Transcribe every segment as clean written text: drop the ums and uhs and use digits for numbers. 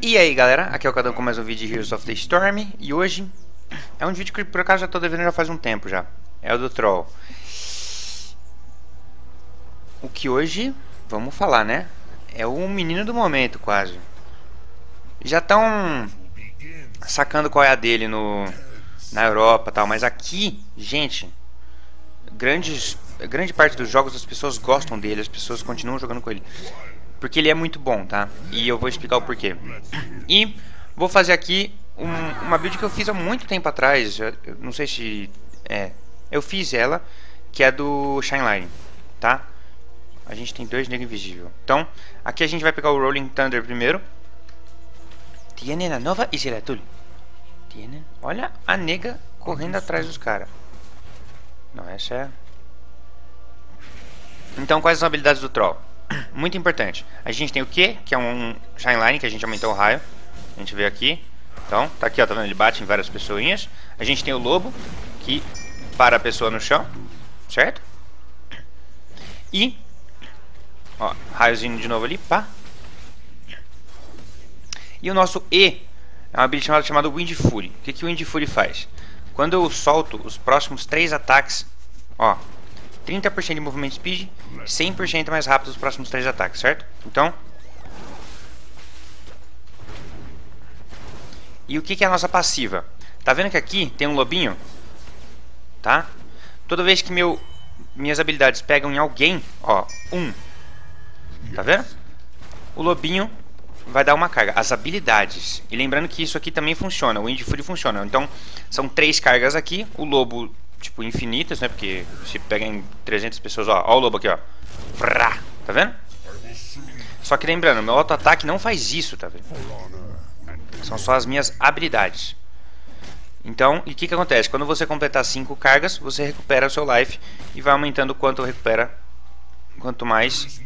E aí galera, aqui é o Cadão com mais um vídeo de Heroes of the Storm. E hoje é um vídeo que por acaso já tô devendo já faz um tempo já. É o do Troll. O que hoje, vamos falar né, é o menino do momento quase. Já estão sacando qual é a dele na Europa e tal. Mas aqui, gente, grande parte dos jogos as pessoas gostam dele. As pessoas continuam jogando com ele porque ele é muito bom, tá? E eu vou explicar o porquê. E vou fazer aqui uma build que eu fiz há muito tempo atrás. Eu não sei se... eu fiz ela, que é do Shineline, tá? A gente tem dois negros invisíveis. Então, aqui a gente vai pegar o Rolling Thunder primeiro. Tiene la nova e Gelatul. Tiene... Olha a nega correndo atrás dos caras. Não, essa é... Então, quais são as habilidades do Troll? Muito importante. A gente tem o Q, que é um Shineline, que a gente aumentou o raio. A gente vê aqui. Então, tá aqui, ó, tá vendo? Ele bate em várias pessoinhas. A gente tem o Lobo, que para a pessoa no chão, certo? E, ó, raiozinho de novo ali, pá. E o nosso E é uma habilidade chamada Wind Fury. O que o Wind Fury faz? Quando eu solto os próximos 3 ataques, ó, 30% de movimento speed, 100% mais rápido os próximos 3 ataques, certo? Então... E o que é a nossa passiva? Tá vendo que aqui tem um lobinho? Tá? Toda vez que minhas habilidades pegam em alguém, ó, tá vendo? O lobinho vai dar uma carga. As habilidades. E lembrando que isso aqui também funciona, o Wind Fury funciona. Então, são 3 cargas aqui, o lobo... tipo, infinitas, né? Porque se pega em 300 pessoas, ó o lobo aqui, ó. Frá, tá vendo? Só que lembrando, meu auto-ataque não faz isso, tá vendo? São só as minhas habilidades. Então, e o que acontece? Quando você completar 5 cargas, você recupera o seu life e vai aumentando quanto recupera, quanto mais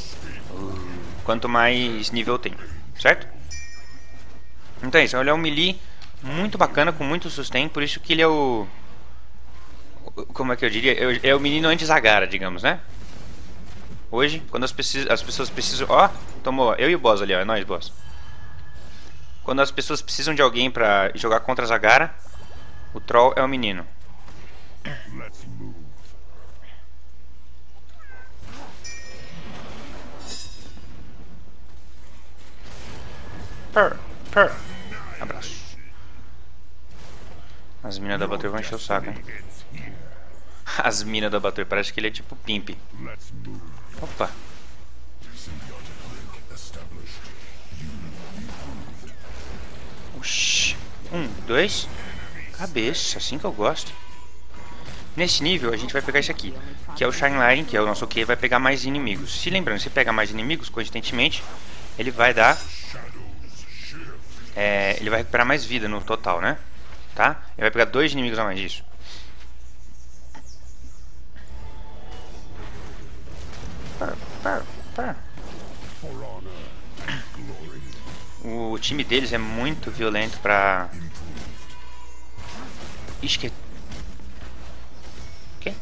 nível tem, certo? Então é isso, ele é um melee muito bacana, com muito sustain, por isso que ele é o... Como é que eu diria? É o menino anti-Zagara, digamos, né? Hoje, quando as pessoas precisam... Ó, tomou eu e o boss ali, ó. É nóis, boss. Quando as pessoas precisam de alguém pra jogar contra a Zagara, o Troll é o menino. Purr. Abraço. As minas da batalha vão encher o saco, hein? As minas da batalha, parece que ele é tipo pimp. Opa. Oxi. 1, 2. Cabeça, assim que eu gosto. Nesse nível a gente vai pegar esse aqui, que é o Shineline, que é o nosso Q, vai pegar mais inimigos. Se lembrando, se pega mais inimigos, coincidentemente, ele vai dar... ele vai recuperar mais vida no total, né? Tá? Ele vai pegar 2 inimigos a mais disso. O time deles é muito violento pra... Ixi, que... Quê?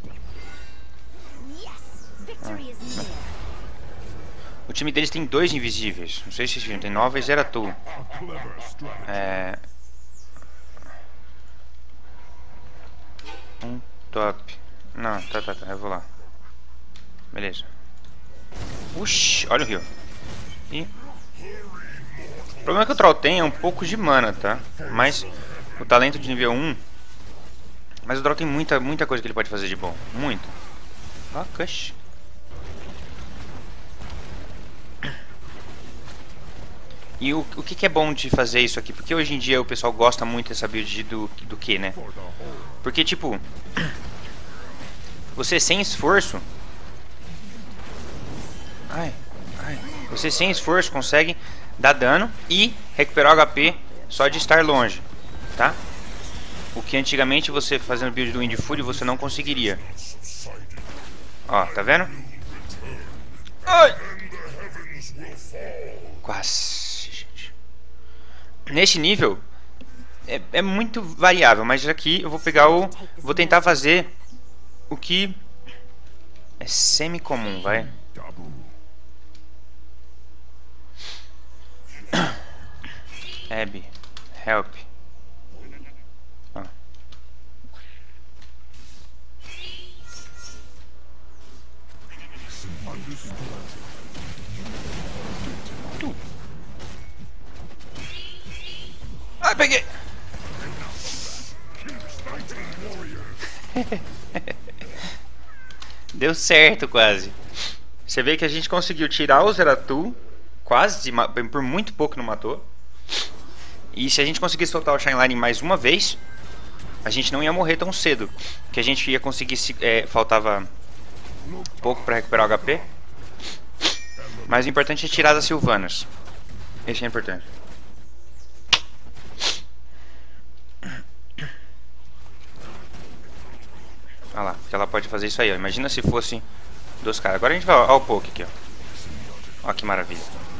O time deles tem 2 invisíveis. Não sei se vocês viram, tem Nova e Zeratul. Top. Não, tá, eu vou lá. Beleza. Uxi, olha o rio. E... O problema que o Troll tem é um pouco de mana, tá? Mas o talento de nível 1... Mas o Troll tem muita coisa que ele pode fazer de bom. Muito. Ó, cush. E o que é bom de fazer isso aqui? Porque hoje em dia o pessoal gosta muito dessa build do que, né? Porque, tipo... Você sem esforço... Você sem esforço consegue dar dano e recuperar o HP só de estar longe, tá? O que antigamente você fazendo build do Wind Fury você não conseguiria. Ó, tá vendo? Ai! Quase, gente. Nesse nível é muito variável, mas aqui eu vou pegar o... Vou tentar fazer o que é semi-comum, vai. Abby, help. Ah. Ai, peguei! Deu certo quase. Você vê que a gente conseguiu tirar o Zeratul, quase, por muito pouco não matou. E se a gente conseguisse soltar o Shineline mais uma vez, a gente não ia morrer tão cedo. Que a gente ia conseguir, faltava pouco para recuperar o HP. Mas o importante é tirar das Sylvanas. Esse é importante. Olha lá, que ela pode fazer isso aí, ó. Imagina se fosse dos caras. Agora a gente vai ao poke aqui, ó. Ó que maravilha.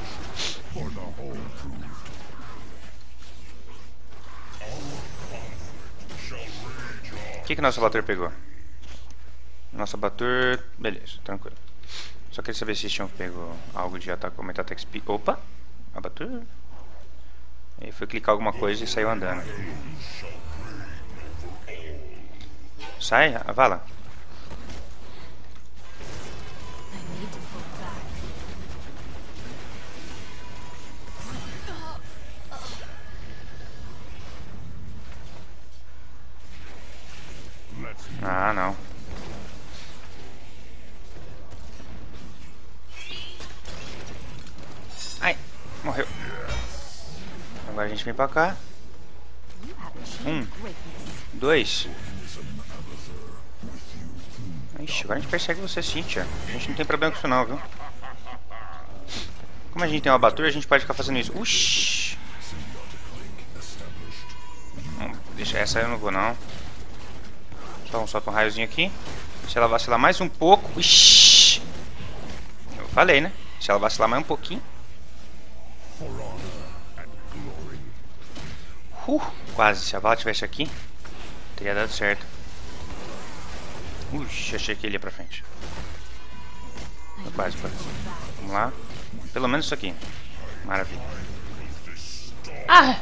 O que nosso abatur pegou? Nosso abatur... Beleza, tranquilo. Só queria saber se vocês tinham pego algo de ataque, aumentar ataque speed. Opa! Abatur. Aí foi clicar alguma coisa e saiu andando. Sai, Vala. Ah, não. Ai, morreu. Agora a gente vem pra cá. 1, 2. Ixi, agora a gente persegue você sim, tia. A gente não tem problema com isso não, viu? Como a gente tem uma abatura, a gente pode ficar fazendo isso. Uxi. Deixa, essa eu não vou não. Então solta um raiozinho aqui. Se ela vacilar mais um pouco. Ixi. Eu falei, né? Se ela vacilar mais um pouquinho. Quase. Se a Vala tivesse aqui, teria dado certo. Uxi, achei que ele ia pra frente. Quase, quase. Vamos lá. Pelo menos isso aqui. Maravilha. Ah!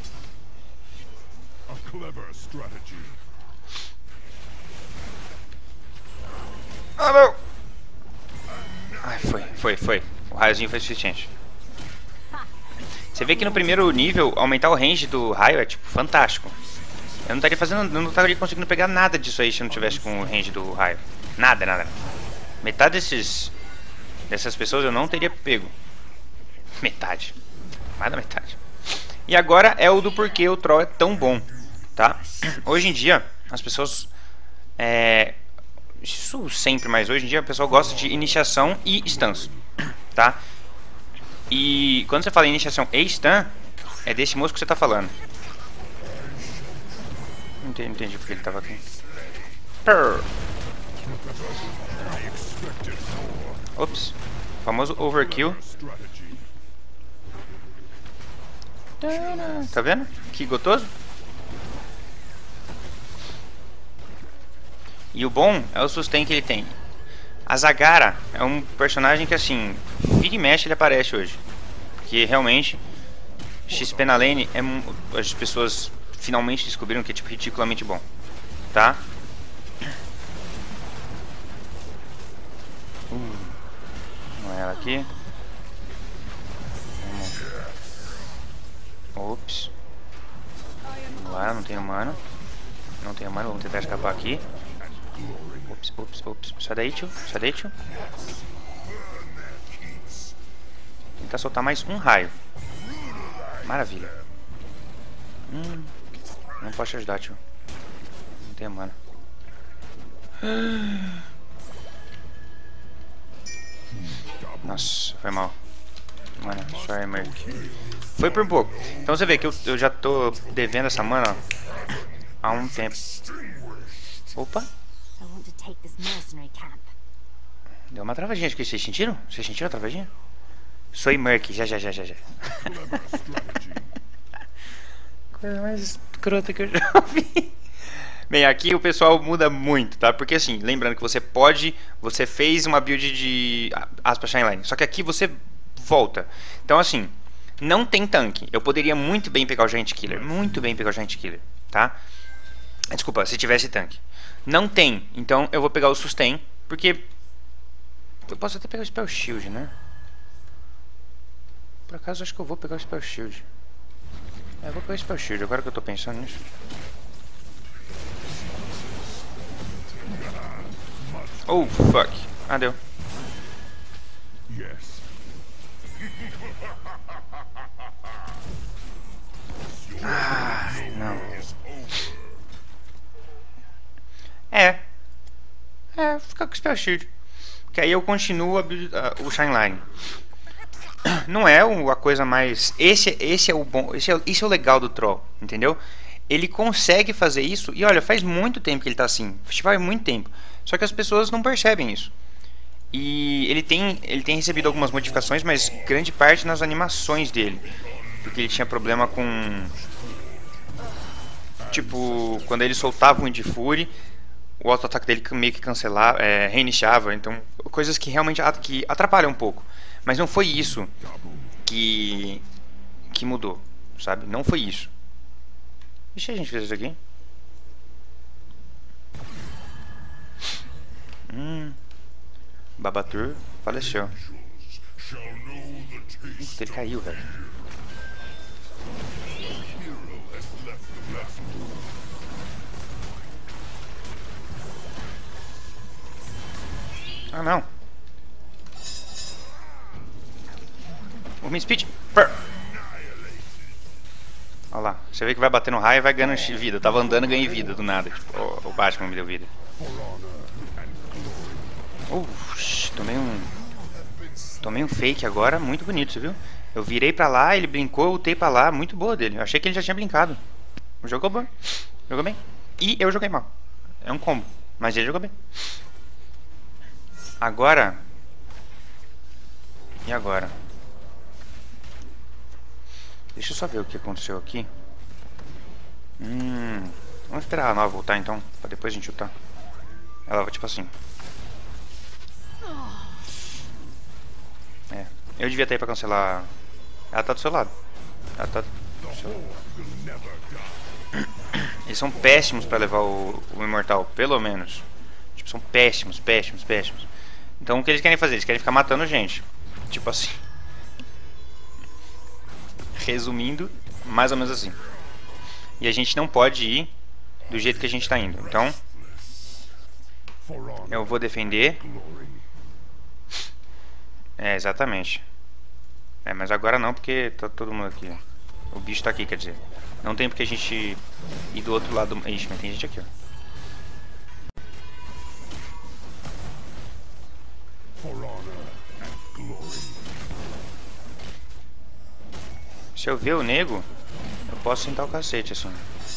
Ah, meu! Ai, foi. O raiozinho foi suficiente. Você vê que no primeiro nível, aumentar o range do raio é, tipo, fantástico. Eu não estaria conseguindo pegar nada disso aí se eu não tivesse com o range do raio. Nada. Metade dessas pessoas eu não teria pego. Metade. Mais da metade. E agora é o do porquê o Troll é tão bom, tá? Hoje em dia, as pessoas... Isso sempre, mas hoje em dia o pessoal gosta de iniciação e stuns, tá? E quando você fala em iniciação e stun, é desse moço que você tá falando. Não entendi porque ele tava aqui. Ops. Famoso overkill. Tá vendo? Que gostoso. E o bom é o sustain que ele tem. A Zagara é um personagem que, assim, vira e mexe ele aparece hoje. Porque realmente XP na lane as pessoas finalmente descobriram que é, tipo, ridiculamente bom, tá? Não é ela aqui. Ops. Vamos lá, não tenho mana. Vamos tentar escapar aqui. Ops. Sai daí, tio. Tentar soltar mais um raio. Maravilha. Não posso te ajudar, tio. Não tenho mana. Nossa, foi mal. Mana, sorry, Merc. Foi por pouco. Então você vê que eu já tô devendo essa mana há um tempo. Opa. Deu uma travadinha aqui, vocês sentiram? Vocês sentiram a travadinha? Sou Merc, já. Coisa mais escrota que eu já vi. Bem, aqui o pessoal muda muito, tá? Porque assim, lembrando que você fez uma build de aspas Shineline, só que aqui você volta. Então assim, Não tem tanque. Eu poderia muito bem pegar o Giant Killer. Muito bem pegar o Giant Killer, tá? Desculpa, se tivesse tanque. Não tem. Então eu vou pegar o Sustain. Porque eu posso até pegar o Spell Shield, né? Por acaso acho que eu vou pegar o Spell Shield. Eu vou pegar o Spell Shield, agora que eu tô pensando nisso. Oh, fuck. Ah, deu. Ah, não. Fica com o Spell Shield. Que aí eu continuo o Shine Line. Não é a coisa mais... Esse é o bom... Esse é o legal do Troll, entendeu? Ele consegue fazer isso. E olha, faz muito tempo que ele tá assim. Faz muito tempo. Só que as pessoas não percebem isso. E ele tem recebido algumas modificações, mas grande parte nas animações dele. Porque ele tinha problema com... Tipo, quando ele soltava o Wind Fury, o auto-ataque dele meio que cancelava, reiniciava. Então, coisas que realmente que atrapalham um pouco. Mas não foi isso que mudou, sabe? Não foi isso. E se a gente fez isso aqui? Babatur faleceu. Ele caiu, velho. Ah, não. O Min Speed. Olha lá. Você vê que vai bater no raio e vai ganhando vida. Eu tava andando e ganhei vida do nada. Tipo, o Batman me deu vida. Tomei um fake agora. Muito bonito, você viu? Eu virei pra lá, ele brincou, eu ultei pra lá. Muito boa dele. Eu achei que ele já tinha brincado. Jogou bom. Jogou bem. E eu joguei mal. É um combo. Mas ele jogou bem. Agora... E agora? Deixa eu só ver o que aconteceu aqui. Vamos esperar a nova voltar então, pra depois a gente ultar. Ela vai tipo assim. Eu devia ter ido pra cancelar. Ela tá do seu lado. Ela tá do seu lado. Eles são péssimos pra levar o Imortal, pelo menos. Tipo, são péssimos. Então o que eles querem fazer? Eles querem ficar matando gente. Tipo assim. Resumindo, mais ou menos assim. E a gente não pode ir do jeito que a gente está indo. Então, eu vou defender. Exatamente. Mas agora não, porque tá todo mundo aqui. O bicho tá aqui, quer dizer. Não tem porque a gente ir do outro lado. Ixi, mas tem gente aqui, ó. Se eu ver o nego, eu posso sentar o cacete assim.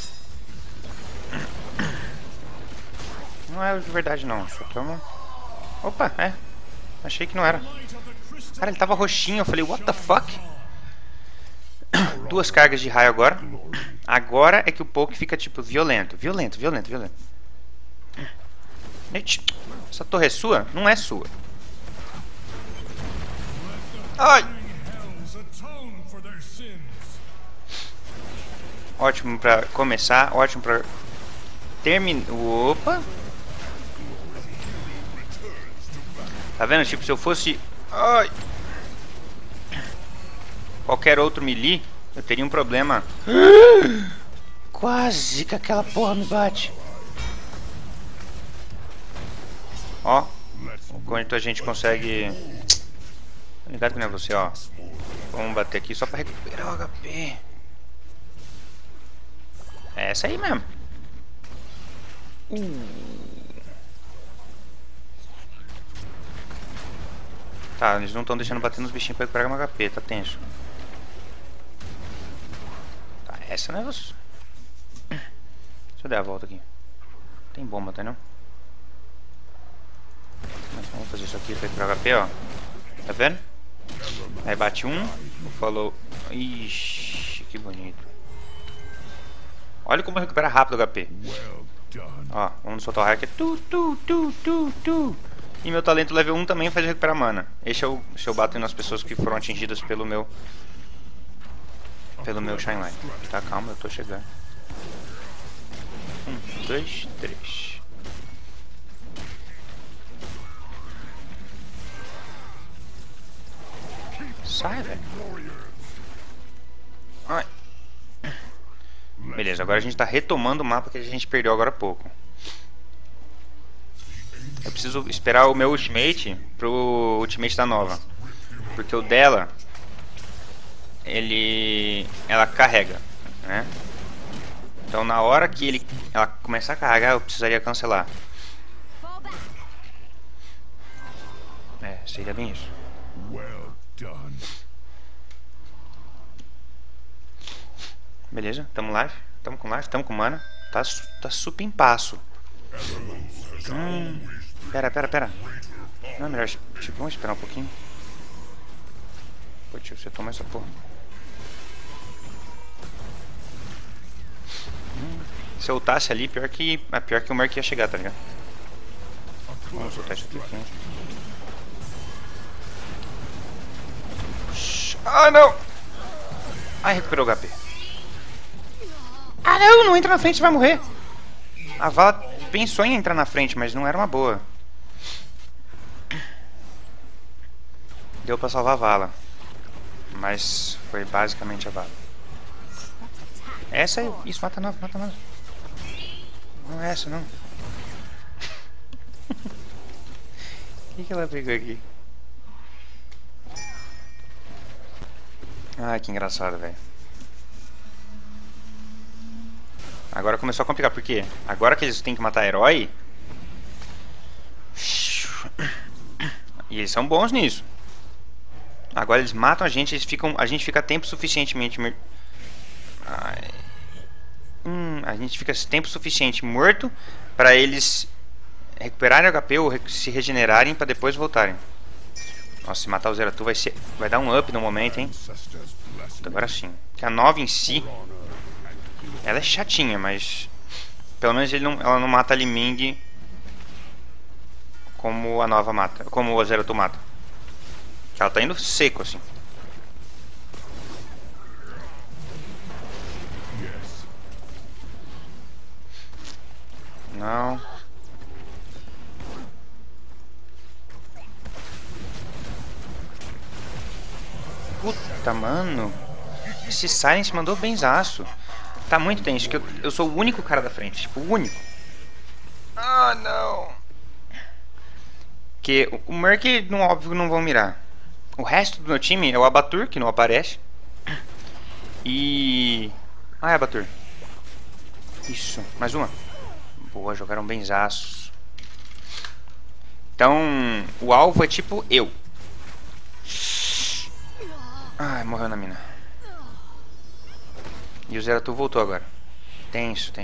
Não é de verdade não, isso aqui é uma... Opa, achei que não era. Cara, ele tava roxinho, eu falei, what the fuck? 2 cargas de raio agora. Agora é que o poke fica tipo violento. Essa torre é sua? Não é sua. Ai! Ótimo pra começar, ótimo pra terminar. Opa! Tá vendo? Tipo, se eu fosse... Ai! Qualquer outro melee, eu teria um problema. Quase que aquela porra me bate. Ó. Quanto a gente consegue... Ligado que não é você, ó. Vamos bater aqui só pra recuperar o HP. É essa aí mesmo. Tá, eles não estão deixando bater nos bichinhos pra recuperar o HP, tá tenso. Tá, essa não é você. Deixa eu dar a volta aqui. Tem bomba, tá não? Mas vamos fazer isso aqui pra recuperar o HP, ó. Tá vendo? Aí bate um, falou. Ixi, que bonito. Olha como recupera rápido o HP. Ó, vamos soltar o hack. E meu talento level 1 também faz recuperar mana. Esse eu bato nas pessoas que foram atingidas pelo meu pelo meu Shine Line. Tá, calma, eu tô chegando. 1, 2, 3. Sai, velho. Ai. Beleza, agora a gente tá retomando o mapa que a gente perdeu agora há pouco. Eu preciso esperar o meu ultimate pro ultimate da nova. Porque o dela, ela carrega, né? Então na hora que ela começar a carregar, eu precisaria cancelar. É, seria bem isso. Beleza, tamo live, tamo com live, tamo com mana. Tá super em passo. Pera. Não é melhor, tipo, vamos esperar um pouquinho. Pô, tio, você toma essa porra. Se eu ultasse ali, pior que o Merc ia chegar, tá ligado? Vamos soltar isso aqui. Ah, não! Ai, recuperou o HP. Ah, não entra na frente, você vai morrer. A Vala pensou em entrar na frente, mas não era uma boa. Deu pra salvar a Vala. Mas foi basicamente a Vala. Essa é... Isso, mata nova. Não é essa, não. O que ela pegou aqui? Ai, que engraçado, velho. Agora começou a complicar, por quê? Agora que eles têm que matar herói... E eles são bons nisso. Agora eles matam a gente, a gente fica tempo suficientemente... a gente fica tempo suficiente morto pra eles recuperarem o HP ou se regenerarem pra depois voltarem. Nossa, se matar o Zeratul vai dar um up no momento, hein? Agora sim. Que a nova em si, ela é chatinha, mas pelo menos ela não mata a Liming como a nova mata, como o Zeratul mata. Que ela tá indo seco assim. Não. Puta, mano. Esse Silence mandou benzaço. Tá muito tenso, que eu sou o único cara da frente. Tipo, o único. Ah, não. Que o Merc, no óbvio, não vão mirar. O resto do meu time é o Abatur, que não aparece. E... Ah, é Abatur. Isso, mais uma. Boa, jogaram benzaços. Então, o alvo é tipo eu. Ai, morreu na mina. E o Zeratul voltou agora. Tenso.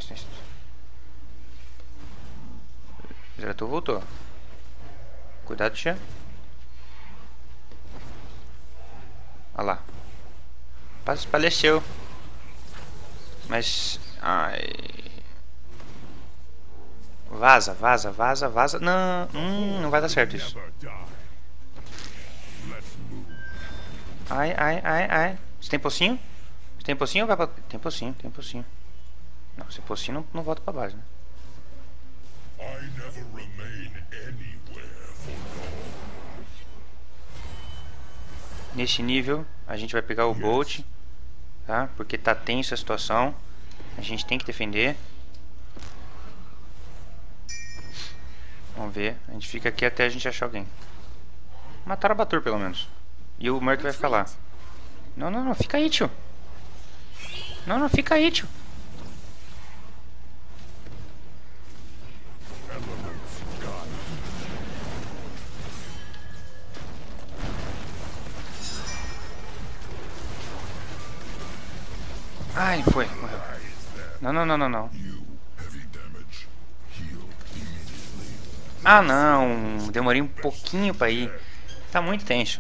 O Zeratul voltou. Cuidado, tia. Olha lá. Faleceu. Mas... Ai... Vaza. Não, não vai dar certo isso. Ai. Você tem pocinho? Tem pocinho ou vai pra... Tem pocinho. Não, se pocinho não volta pra base, né? Nesse nível, a gente vai pegar o Bolt, tá? Porque tá tensa a situação. A gente tem que defender. Vamos ver. A gente fica aqui até a gente achar alguém. Mataram a Batur, pelo menos. E o Merc vai ficar lá. Não. Fica aí, tio. Não, fica aí, tio. Ai, foi. Morreu. Não. Ah, não. Demorei um pouquinho pra ir. Tá muito tenso.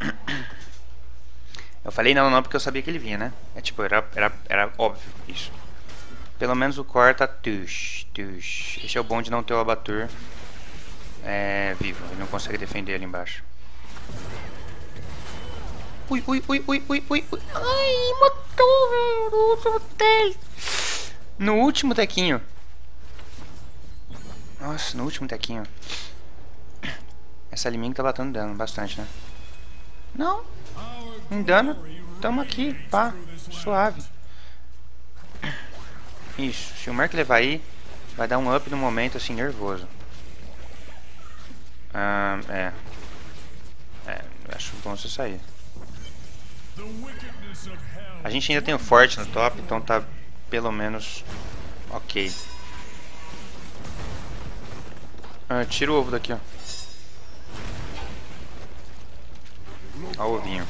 Eu falei não porque eu sabia que ele vinha, né? É tipo, era óbvio isso. Pelo menos o core tá tush. Esse é o bom de não ter o Abatur vivo. Ele não consegue defender ali embaixo. Ui, ui, ui, ui, ui, ui, ui. Ai, matou, velho. No último teste. No último tequinho. Nossa, no último tequinho. Essa Li Ming tá batendo dano bastante, né? Não. Em dano, tamo aqui, pá. Suave. Isso. Se o Merc levar aí, vai dar um up no momento, assim, nervoso. Acho bom você sair. A gente ainda tem o forte no top, então tá pelo menos ok. Tira o ovo daqui, ó. Ó o ovinho.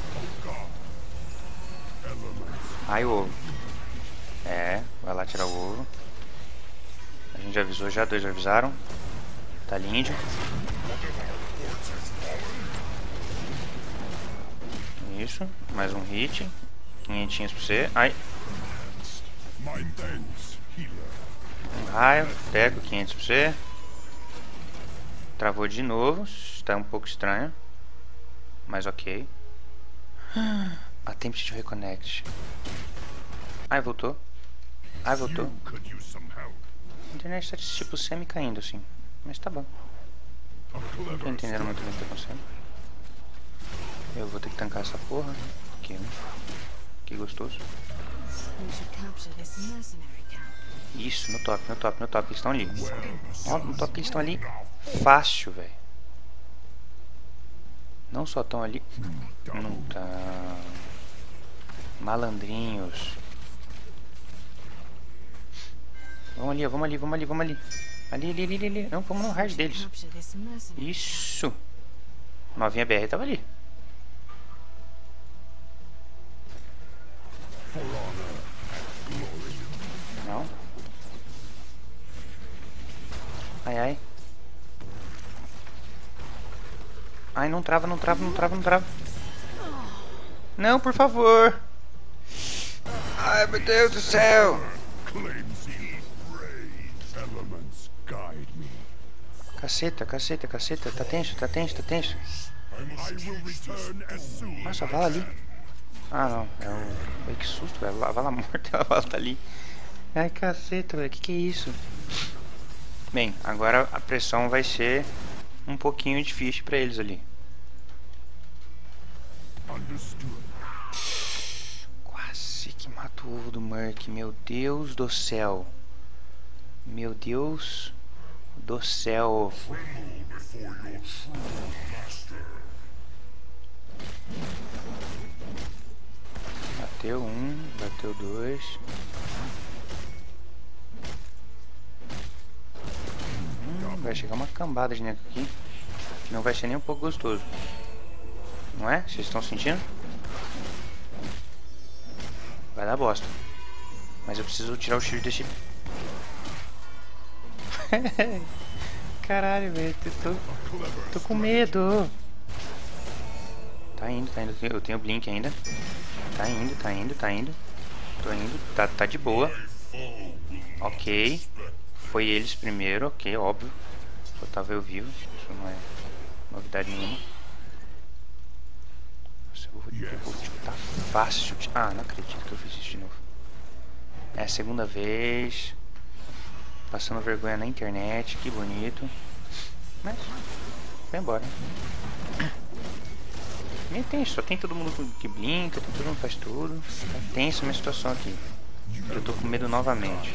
Ai, o ovo. Vai lá tirar o ovo. A gente já avisou já, dois já avisaram. Tá lindo. Isso, mais um hit. 500 pra você. Ai. Um raio, pego 500 pra você. Travou de novo. Está um pouco estranho. Mas ok. Attempt to reconnect. Ai, voltou. Ai, voltou. A internet tá tipo semi caindo assim. Mas tá bom. Não tô entendendo muito bem o que tá acontecendo. Eu vou ter que tancar essa porra. Que gostoso. Isso, no top, no top, no top. Eles estão ali. Ó, no top eles estão ali. Fácil, velho. Não só estão ali. Não tá. Malandrinhos. Vamos ali, vamos ali, vamos ali, vamos ali. Ali. Não, vamos no hard deles. Isso. Novinha BR tava ali. Não. Ai. Ai, não trava. Não, por favor. Ai, meu Deus do céu. Caceta. Tá tenso. Nossa, a vala ali. Ah, não. Ai, que susto, velho. A vala morta, a vala tá ali. Ai, caceta, velho. Que é isso? Bem, agora a pressão vai ser um pouquinho difícil pra eles ali. Quase que mata o ovo do Merc. Meu Deus do céu. Meu Deus do céu. Bateu um, bateu dois. Vai chegar uma cambada de nego aqui. Que não vai ser nem um pouco gostoso. Não é? Vocês estão sentindo? Vai dar bosta. Mas eu preciso tirar o shield desse... Caralho, velho. Tô com medo. Tá indo. Eu tenho blink ainda. Tá indo. Tô indo. Tá de boa. Ok. Foi eles primeiro, ok, óbvio. Só tava eu vivo. Isso não é novidade nenhuma. Nossa, eu vou tá fácil. Ah, não acredito que eu fiz isso de novo. É a segunda vez. Passando vergonha na internet, que bonito. Mas, vai embora. Nem tem, só tem todo mundo que blinka, todo mundo faz tudo. Tá tensa a minha situação aqui. Eu tô com medo novamente.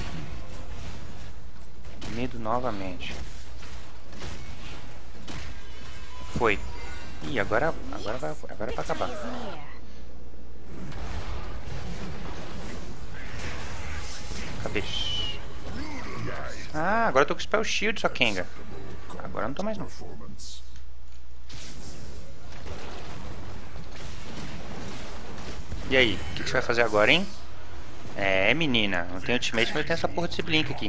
Foi. Ih, agora é pra acabar. Acabei. Ah, agora eu tô com Spell Shield, só Kenga. Agora eu não tô mais não. E aí, o que você vai fazer agora, hein? Menina, não tem ultimate, mas eu tenho essa porra desse blink aqui.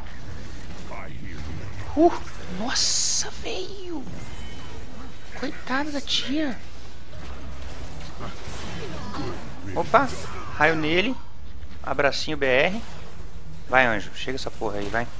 Nossa, velho. Coitada da tia. Opa, raio nele. Abracinho BR. Vai, anjo, chega essa porra aí, vai.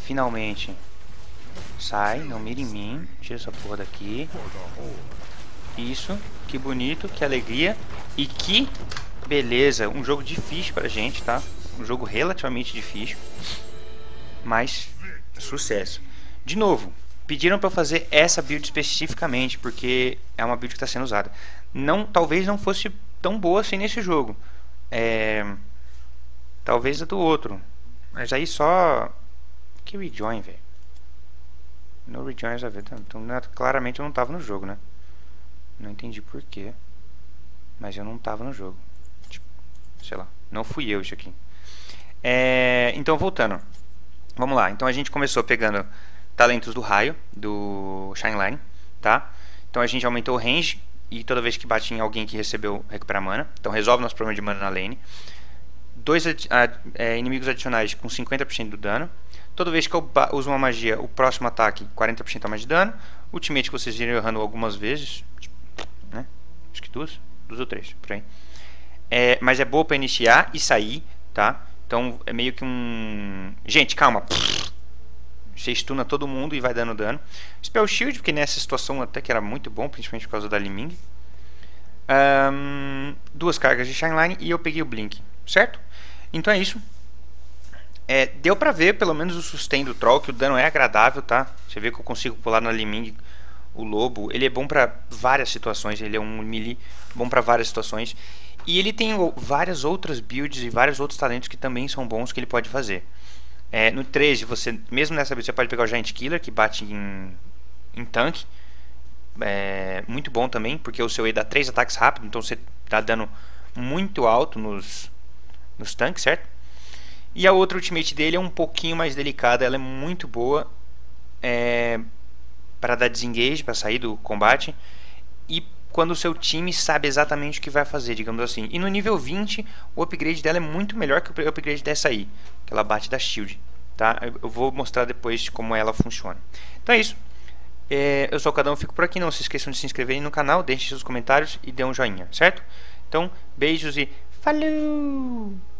Finalmente. Sai, não mira em mim. Tira essa porra daqui. Isso, que bonito, que alegria. E que beleza. Um jogo difícil pra gente, tá? Um jogo relativamente difícil. Mas sucesso. De novo, pediram para eu fazer essa build especificamente, porque é uma build que está sendo usada. Não, talvez não fosse tão boa assim nesse jogo. Talvez a do outro. Mas aí só... Que rejoin, velho. No rejoin já vê. Então, claramente eu não estava no jogo, né? Não entendi porquê. Mas eu não estava no jogo. Tipo, sei lá. Não fui eu isso aqui. Então, voltando. Vamos lá. Então, a gente começou pegando talentos do raio, do Shineline, tá? Então, a gente aumentou o range. E toda vez que bate em alguém que recebeu, recupera mana. Então, resolve nosso problema de mana na lane. 2 inimigos adicionais com 50% do dano. Toda vez que eu uso uma magia, o próximo ataque 40% a mais de dano. Ultimate que vocês viram errando algumas vezes, né? Acho que duas ou três, por aí. Mas é boa para iniciar e sair, tá? Então é meio que um... Gente, calma. Você stuna todo mundo e vai dando dano. Spell Shield, porque nessa situação até que era muito bom, principalmente por causa da Liming. 2 cargas de Shineline e eu peguei o Blink, certo? Então é isso. Deu pra ver pelo menos o sustain do Troll, que o dano é agradável, tá? Você vê que eu consigo pular na Liming. O Lobo, ele é bom pra várias situações. Ele é um melee bom pra várias situações. E ele tem várias outras builds e vários outros talentos que também são bons que ele pode fazer. No 13, você, mesmo nessa build, você pode pegar o Giant Killer, que bate em tanque. Muito bom também, porque o seu E dá 3 ataques rápido, então você dá dano muito alto nos tanques, certo? E a outra ultimate dele é um pouquinho mais delicada, ela é muito boa para dar desengage, para sair do combate, e quando o seu time sabe exatamente o que vai fazer, digamos assim. E no nível 20, o upgrade dela é muito melhor que o upgrade dessa aí, que ela bate da shield, tá? Eu vou mostrar depois como ela funciona. Então é isso. Eu sou o Cadão, fico por aqui. Não se esqueçam de se inscreverem no canal, deixem seus comentários e dê um joinha, certo? Então, beijos e falou!